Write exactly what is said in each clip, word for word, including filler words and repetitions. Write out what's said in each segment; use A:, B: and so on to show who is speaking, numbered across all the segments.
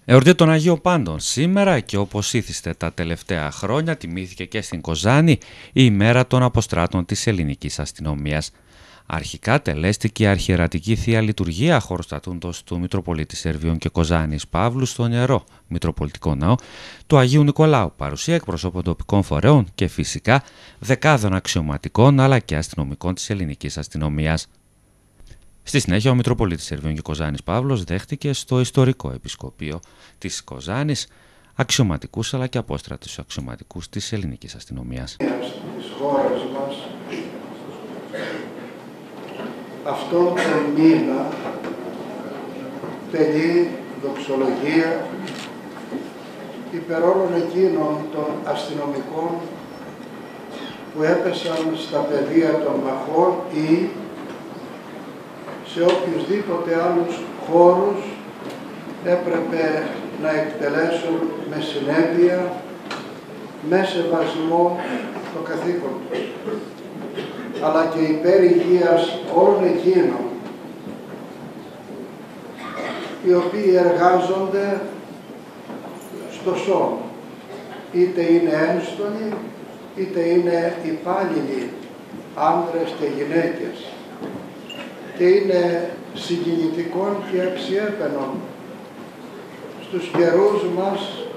A: Εορτή των Αγίων Πάντων σήμερα και όπως ήθιστε τα τελευταία χρόνια τιμήθηκε και στην Κοζάνη η ημέρα των αποστράτων της ελληνικής αστυνομίας. Αρχικά τελέστηκε η αρχιερατική Θεία Λειτουργία χωροστατούντος του Μητροπολίτη Σερβίων και Κοζάνης Παύλου στον Ιερό Μητροπολιτικό Ναό του Αγίου Νικολάου, παρουσία εκπροσώπων τοπικών φορέων και φυσικά δεκάδων αξιωματικών αλλά και αστυνομικών της ελληνικής αστυνομίας. Στη συνέχεια, ο Μητροπολίτης Σερβίων και Κοζάνης Παύλος δέχτηκε στο ιστορικό επισκοπείο της Κοζάνης αξιωματικούς αλλά και απόστρατους αξιωματικούς της ελληνικής αστυνομίας.
B: Της χώρας μας, αυτόν τον μήνα τελεί δοξολογία υπερ όλων εκείνων των αστυνομικών που έπεσαν στα πεδία των μαχών ή σε οποιουσδήποτε άλλους χώρους έπρεπε να εκτελέσουν με συνέπεια, με σεβασμό το καθήκον του, αλλά και υπέρ υγείας όλων εκείνων οι οποίοι εργάζονται στο σώμα, είτε είναι ένστολοι, είτε είναι υπάλληλοι, άνδρες και γυναίκες, και είναι συγκινητικών και αξιέπαινων στους καιρούς μας,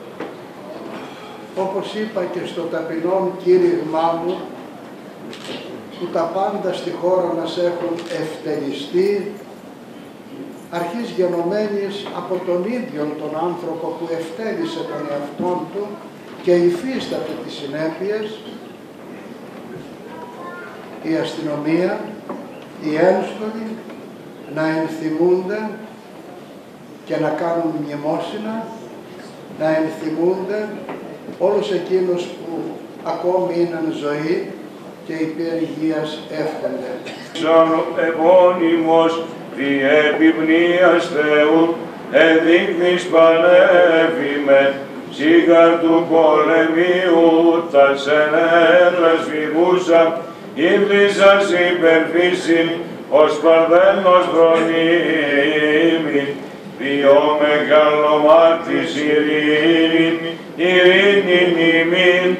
B: όπως είπα και στο ταπεινόν κήρυγμά μου, που τα πάντα στη χώρα μας έχουν ευτελιστεί, αρχής γενομένης από τον ίδιο τον άνθρωπο που ευτέλισε τον εαυτόν του και υφίσταται τις συνέπειες, η αστυνομία, οι ένστολοι να ενθυμούνται και να κάνουν μνημόσυνα, να ενθυμούνται όλους εκείνους που ακόμη είναι εν ζωή και υπέρ υγείας εύχονται.
C: Σαν επώνυμος διεπιμνίας Θεού εδείχνεις πανέφημε σίγαρ του πολεμίου τα σενέλας φυγούσα ύβλησας υπερφύσιν ως παρδένος δρονίμη διό μεγαλομάτης ειρήνη ειρήνη ημίν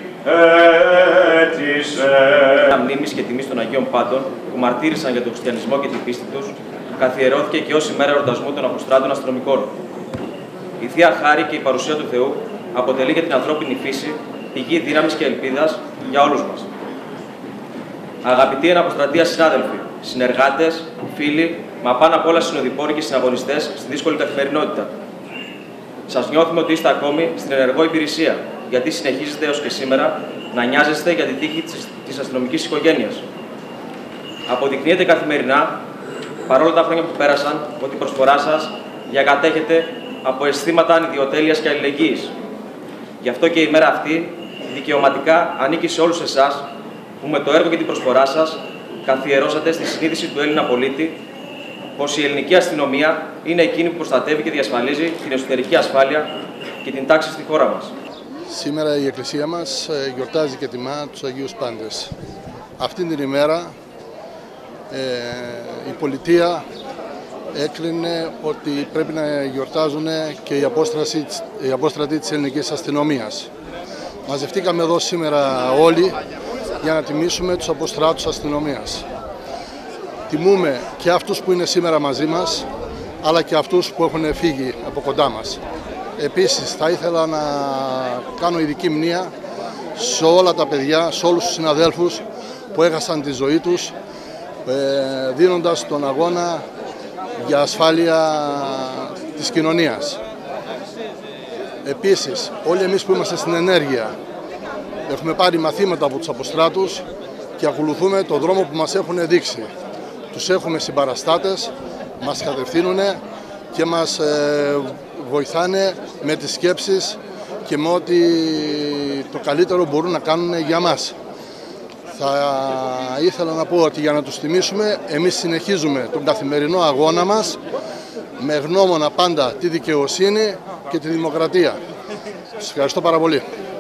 C: έτησε.
D: Μνήμης και τιμής των Αγίων Πάντων που μαρτύρησαν για τον χριστιανισμό και την πίστη τους καθιερώθηκε και ως ημέρα εορτασμού των αποστράτων αστυνομικών. Η Θεία Χάρη και η παρουσία του Θεού αποτελεί για την ανθρώπινη φύση πηγή δύναμης και ελπίδας για όλους μας. Αγαπητοί εναποστρατεία συνάδελφοι, συνεργάτες, φίλοι, μα πάνω απ' όλα συνοδοιπόροι και συναγωνιστές στη δύσκολη καθημερινότητα. Σας νιώθουμε ότι είστε ακόμη στην ενεργό υπηρεσία, γιατί συνεχίζετε έως και σήμερα να νοιάζεστε για την τύχη της αστυνομικής οικογένειας. Αποδεικνύεται καθημερινά, παρόλα τα χρόνια που πέρασαν, ότι η προσφορά σας διακατέχεται από αισθήματα ανιδιοτέλειας και αλληλεγγύης. Γι' αυτό και η μέρα αυτή δικαιωματικά ανήκει σε όλους εσάς, που με το έργο και την προσφορά σας καθιερώσατε στη συνείδηση του Έλληνα πολίτη πως η ελληνική αστυνομία είναι εκείνη που προστατεύει και διασφαλίζει την εσωτερική ασφάλεια και την τάξη στη χώρα μας.
E: Σήμερα η Εκκλησία μας γιορτάζει και τιμά τους Αγίους Πάντες. Αυτήν την ημέρα ε, η πολιτεία έκρινε ότι πρέπει να γιορτάζουν και οι απόστρατοι της ελληνικής αστυνομίας. Μαζευτήκαμε εδώ σήμερα όλοι για να τιμήσουμε τους αποστράτους αστυνομίας. Τιμούμε και αυτούς που είναι σήμερα μαζί μας, αλλά και αυτούς που έχουν φύγει από κοντά μας. Επίσης, θα ήθελα να κάνω ειδική μνήα σε όλα τα παιδιά, σε όλους τους συναδέλφους που έχασαν τη ζωή τους, δίνοντας τον αγώνα για ασφάλεια της κοινωνίας. Επίσης, όλοι εμείς που είμαστε στην ενέργεια, έχουμε πάρει μαθήματα από τους αποστράτους και ακολουθούμε τον δρόμο που μας έχουν δείξει. Τους έχουμε συμπαραστάτες, μας κατευθύνουν και μας ε, βοηθάνε με τις σκέψεις και με ό,τι το καλύτερο μπορούν να κάνουν για μας. Θα ήθελα να πω ότι για να τους τιμήσουμε, εμείς συνεχίζουμε τον καθημερινό αγώνα μας με γνώμονα πάντα τη δικαιοσύνη και τη δημοκρατία. Σας ευχαριστώ πάρα πολύ.